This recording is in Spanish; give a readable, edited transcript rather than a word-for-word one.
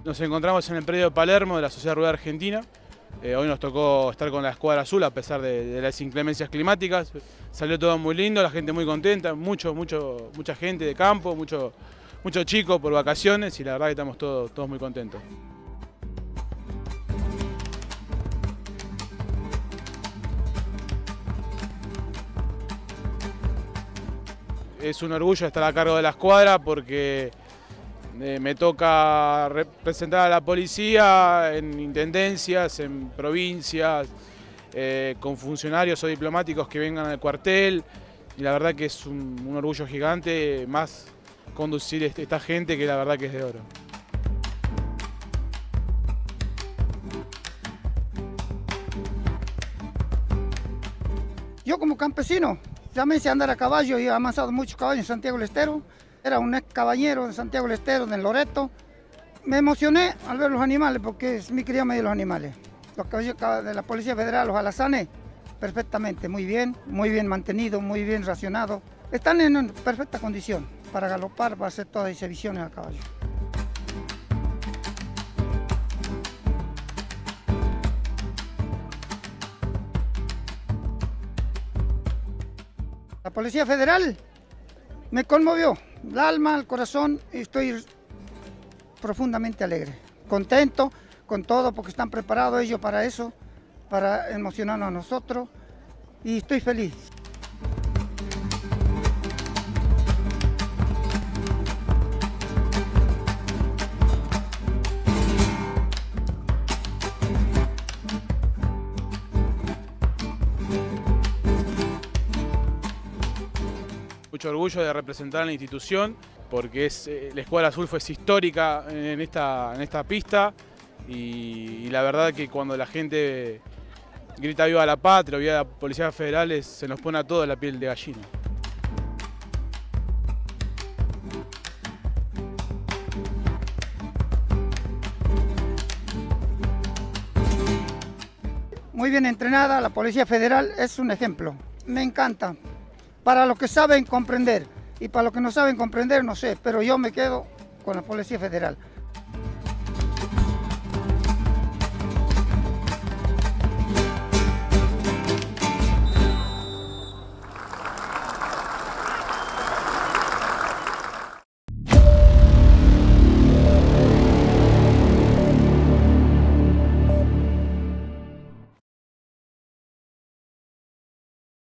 Nos encontramos en el predio de Palermo de la Sociedad Rural Argentina. Hoy nos tocó estar con la escuadra azul a pesar de las inclemencias climáticas. Salió todo muy lindo, la gente muy contenta, mucha gente de campo, muchos chicos por vacaciones y la verdad que estamos todos muy contentos. Es un orgullo estar a cargo de la escuadra porque me toca representar a la policía en intendencias, en provincias, con funcionarios o diplomáticos que vengan al cuartel y la verdad que es un orgullo gigante más conducir esta gente que la verdad que es de oro. Yo como campesino, ya me hice andar a caballo y he amasado muchos caballos en Santiago del Estero. Era un ex caballero de Santiago del Estero, de Loreto. Me emocioné al ver los animales porque es mi cría medio de los animales. Los caballos de la Policía Federal, los alazanes, perfectamente, muy bien mantenidos, muy bien racionados. Están en perfecta condición para galopar, para hacer todas las exhibiciones a caballo. La Policía Federal me conmovió el alma, el corazón y estoy profundamente alegre, contento con todo porque están preparados ellos para eso, para emocionarnos a nosotros y estoy feliz. Mucho orgullo de representar a la institución porque la Escuadra Azul fue histórica en esta pista y la verdad que cuando la gente grita viva la patria, viva la Policía Federal, se nos pone a todos la piel de gallina. Muy bien entrenada, la Policía Federal es un ejemplo, me encanta. Para los que saben comprender y para los que no saben comprender, no sé, pero yo me quedo con la Policía Federal.